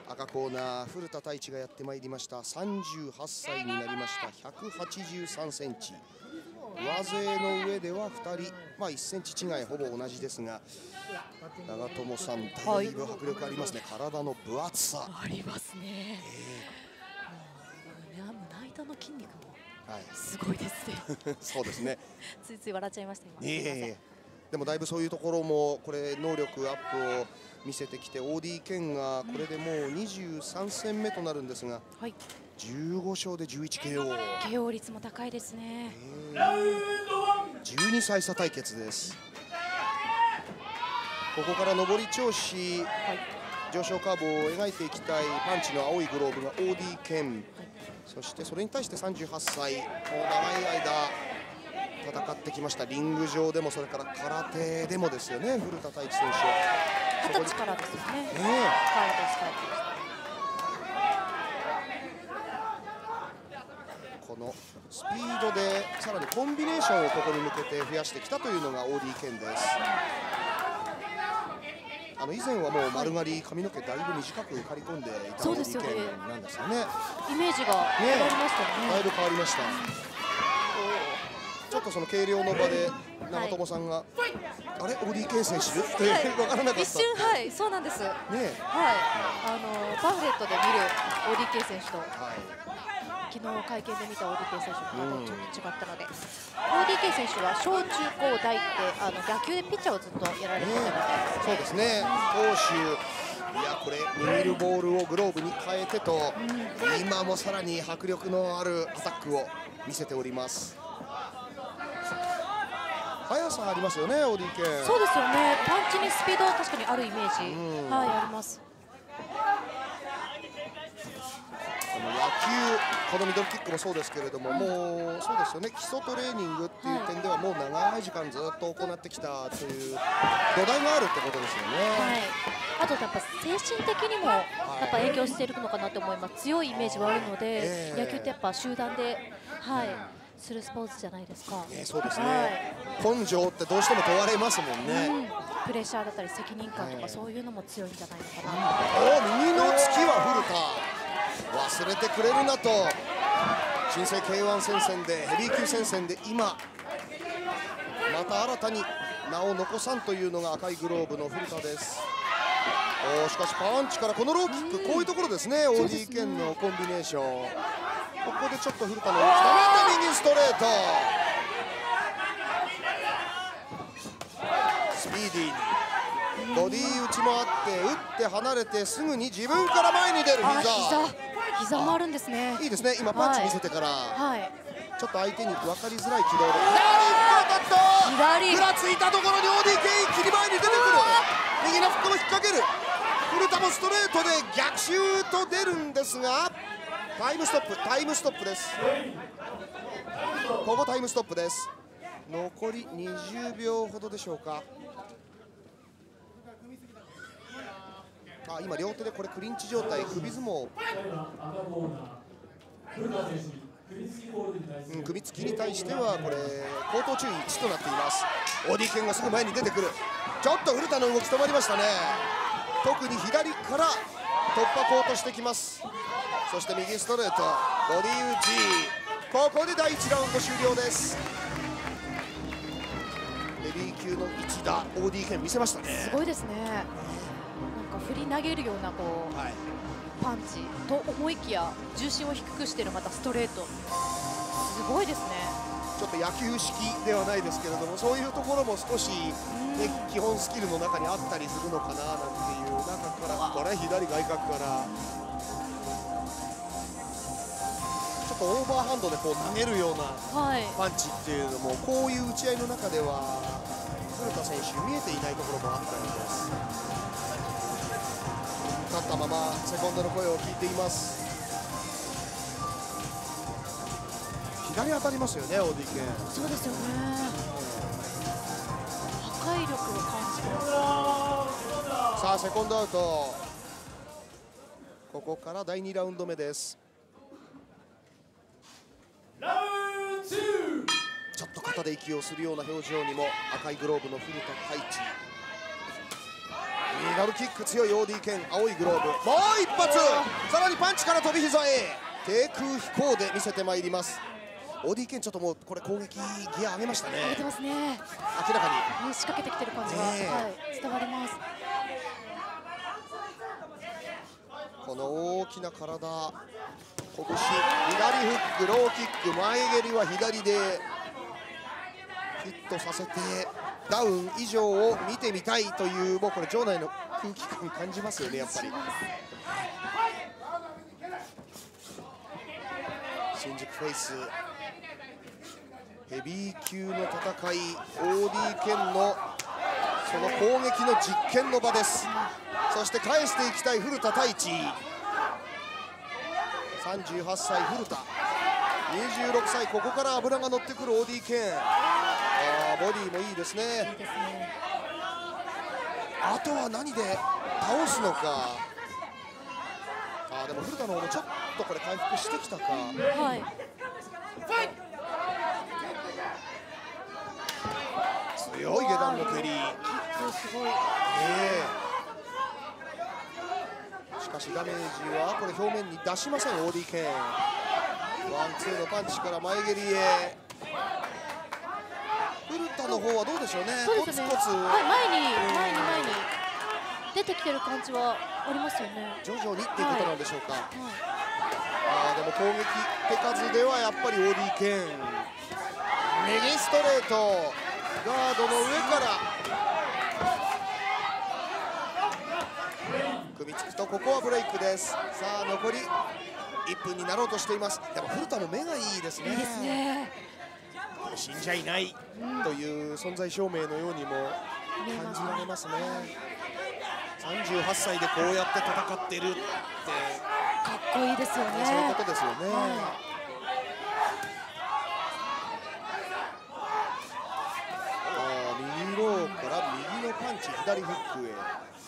赤コーナー古田太一がやってまいりました。38歳になりました。183センチ。上背の上では2人、1センチ違いほぼ同じですが、長友さん、だいぶ迫力ありますね。体の分厚さありますね。胸板の筋肉もすごいですね。 そうですね。 ついつい笑っちゃいました今。 でもだいぶそういうところもこれ能力アップを見せてきて、OD 剣がこれでもう23戦目となるんですが、15勝で11 KO。 KO 率も高いですね。 12歳差対決です。ここから上り調子、上昇カーブを描いていきたいパンチの青いグローブが OD 剣、そしてそれに対して38歳、もう長い間戦ってきました。リング上でもそれから空手でもですよね、古田太一選手。 20歳からですよね。 このスピードでさらにコンビネーションをここに向けて増やしてきたというのが OD 剣です。以前はもう丸刈り、髪の毛だいぶ短く刈り込んでいた OD 剣なんですよね。 イメージが変わりましたね。 だいぶ変わりました。ちょっとその計量の場で長友さんが、あれ OD 剣選手って分からなかった。 一瞬、そうなんです。パンフレットで見る OD 剣選手と、昨日会見で見た OD 剣選手とまたちょっと違ったので、OD 剣選手は小中高大って野球でピッチャーをずっとやられていたので、 そうですね。投手、いやこれ握るボールをグローブに変えてと、今もさらに迫力のあるアタックを見せております。速さありますよね、OD 剣。 そうですよね。パンチにスピードは確かにあるイメージ、あります。 この野球、このミドルキックもそうですけれども、もうそうですよね、基礎トレーニングっていう点ではもう長い時間ずっと行ってきたという土台があるってことですよね。 あとやっぱ精神的にもやっぱ影響しているのかなと思います。強いイメージはあるので、野球ってやっぱ集団でするスポーツじゃないですか。 そうですね。根性ってどうしても問われますもんね。 プレッシャーだったり責任感とかそういうのも強いんじゃないのかな。 右の突きは古田。忘れてくれるなと、新生 K1 戦線でヘビー級戦線で今また新たに名を残さんというのが赤いグローブの古田です。しかしパンチからこのローキック、こういうところですね。 OD 剣のコンビネーション、ここでちょっと古田のまた右ストレート、スピーディーにボディ打ちもあって、打って離れてすぐに自分から前に出る膝もあるんですね。いいですね。今パンチ見せてから、ちょっと相手に分かりづらい軌道で左ふらついたところに OD 剣一気に前に出てくる。右のフックも引っ掛ける。古田もストレートで逆襲と出るんですが、タイムストップです。ここタイムストップです。残り20秒ほどでしょうか。今両手でこれクリンチ状態、首相撲、首突きに対してはこれ口頭注意1となっています。 OD 剣がすぐ前に出てくる。ちょっと古田の動き止まりましたね。特に左から突破口としてきます。そして右ストレート、ボディ打ち、ここで第1ラウンド終了です。ヘビー級の一打 OD 剣見せましたね。 すごいですね。振り投げるようなパンチと思いきや重心を低くしているまたストレート、すごいですね。 ちょっと野球式ではないですけれども、そういうところも少し、基本スキルの中にあったりするのかななんていう中からこれ左外角からちょっとオーバーハンドでこう投げるようなパンチっていうのも、こういう打ち合いの中では古田選手見えていないところもあったようです。立ったままセコンドの声を聞いています。左当たりますよね、 OD 剣。 そうですよね。破壊力を感じます。 さあセコンドアウト。ここから第2ラウンド目です。ちょっと肩で息をするような表情にも赤いグローブの古田太一。 ミドルキック強い OD 剣、青いグローブ、もう一発、さらにパンチから飛び膝へ、低空飛行で見せてまいります。OD 剣ちょっともうこれ攻撃ギア上げましたね。 上げてますね。 明らかに仕掛けてきてる感じが、伝わります。 この大きな体、拳、左フック、ローキック、前蹴りは左でヒットさせてダウン以上を見てみたいという、もうこれ場内の空気感感じますよね、やっぱり。新宿フェイス、ヘビー級の戦い、OD 剣のその攻撃の実験の場です。そして返していきたい古田太一、38歳古田、26歳、ここから脂が乗ってくる OD 剣。ボディもいいですね。あとは何で倒すのか。でも古田の方もちょっとこれ回復してきたか。はい、強い下段の蹴り。すごい。しかしダメージはこれ表面に出しません OD 剣。ワンツーのパンチから前蹴りへ。古田の方はどうでしょうね。コツコツ、 前に出てきてる感じはありますよね。 徐々にっていうことなんでしょうか。でも攻撃手数ではやっぱり OD 剣、右ストレート、ガードの上から組みつくと、ここはブレイクです。さあ残り1分になろうとしています。でも古田の目がいいですね。いいですね。死んじゃいないという存在証明のようにも感じられますね。38歳でこうやって戦ってるってかっこいいですよね。 そういうことですよね。右ローから右のパンチ、左フックへ。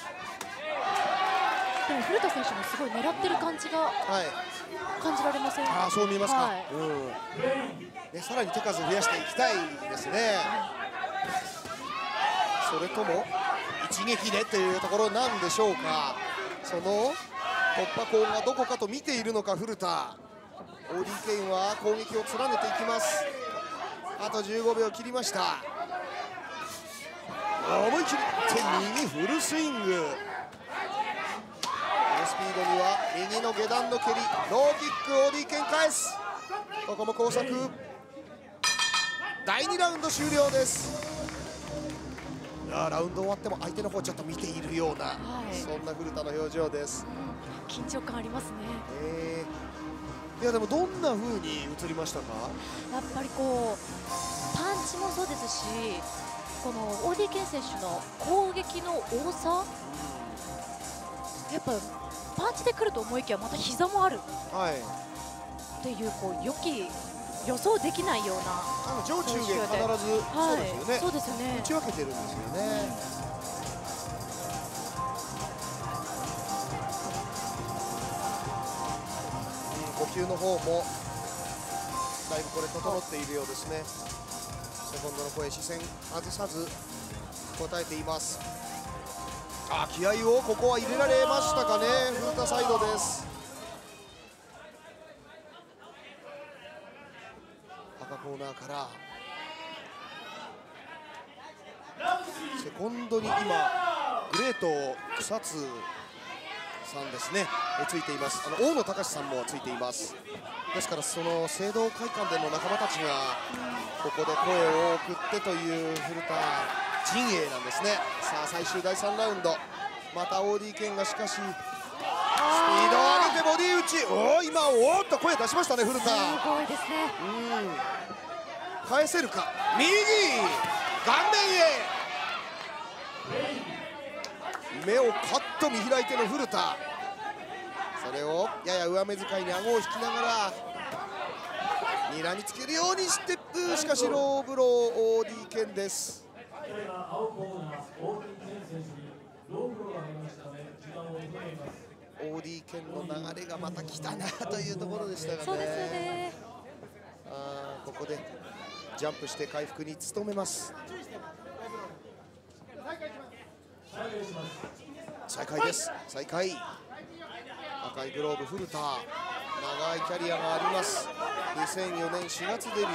でも古田選手もすごい狙ってる感じが感じられません？ そう見えますか。さらに手数増やしていきたいですね。それとも一撃でというところなんでしょうか。その突破口がどこかと見ているのか古田。 OD 剣は攻撃を連ねていきます。あと15秒切りました。思い切って右フルスイング。スピードには右の下段の蹴り、ローキック、 OD 剣返す。ここも交錯。第2ラウンド終了です。ラウンド終わっても相手の方ちょっと見ているような、そんな古田の表情です。 緊張感ありますね。 いやでもどんな風に映りましたか。 やっぱりこうパンチもそうですし、この OD 剣選手の攻撃の多さ、やっぱパンチで来ると思いきやまた膝もあるっていう、こう予想できないような上中下必ずそうですよね。 そうですよね。 打ち分けてるんですよね。呼吸の方もだいぶこれ整っているようですね。セコンドの声、視線外さず答えています。気合をここは入れられましたかね。古田サイドです。赤コーナーからセコンドに今グレート草津さんですね、ついています。大野隆さんもついています。ですからその聖堂会館での仲間たちがここで声を送ってという古田陣営なんですね。さあ最終第3ラウンド、また OD 剣がしかしスピードを上げてボディ打ち。今おっと声出しましたね古田。すごいですね。 返せるか。右顔面へ目をカッと見開いての古田。それをやや上目遣いに顎を引きながら睨みつけるようにステップ。しかしローブロー OD 剣です。OD 剣の流れがまた来たなというところでしたがね。 そうですよね。 ここでジャンプして回復に努めます。 再開です。再開。赤いグローブ古田、長いキャリアがあります。2004年4月デビュー。それに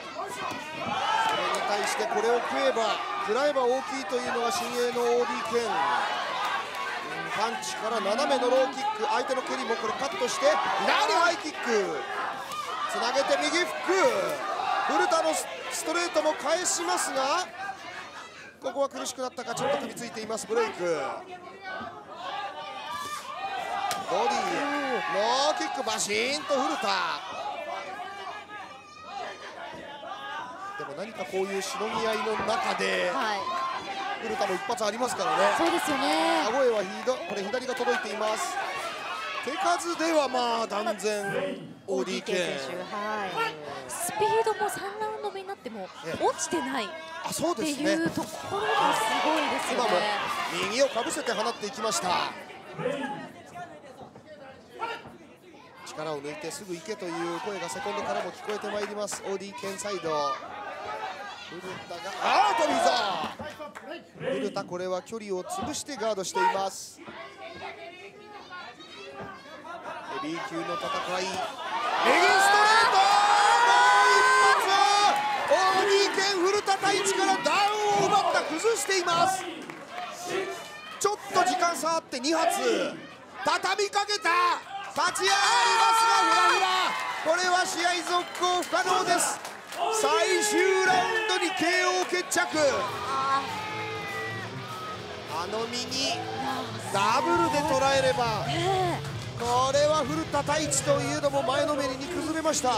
対してこれを食らえば大きいというのが新鋭の OD 剣。パンチから斜めのローキック、相手の蹴りもこれカットして左ハイキックつなげて右フック。古田のストレートも返しますが、ここは苦しくなったか、ちょっと首ついています。ブレイク、ボディノーキック、バシーンと古田。でも何かこういうしのぎ合いの中で、古田も一発ありますからね。 そうですよね。 顎へはこれ左が届いています。手数ではまあ断然 OD 系選手、 スピードも3ラウンド目になっても落ちてないっていうところがすごいですよね。 今も右をかぶせて放っていきました。力を抜いてすぐ行けという声がセコンドからも聞こえてまいります。 OD 剣サイド、古田が飛び膝。古田これは距離を潰してガードしています。ヘビー級の戦い、右ストレート、もう一発。 OD 剣古田太一からダウンを奪った、崩しています。ちょっと時間差あって2発畳みかけた。立ち上がりますがフラフラ。これは試合続行不可能です。最終ラウンドに KO 決着。あの右ダブルで捉えれば、これは古田太一というのも前のめりに崩れました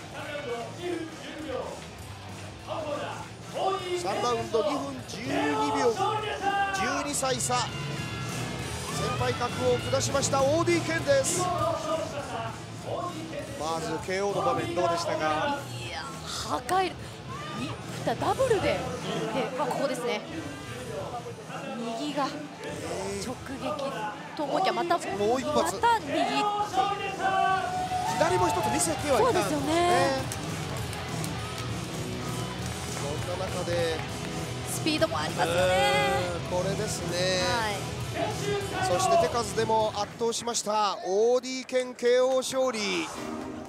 。3ラウンド2分12秒、12歳差、先輩格を下しました OD 剣です。まず KO の場面どうでしたか？ いや、破壊ダブルで、ここですね、右が直撃と思いきや、またもう一発、 また右、 左も一つ見せてはいたんですね。そんな中でスピードもありますよね。 これですね、そして手数でも圧倒しました OD 剣 KO 勝利。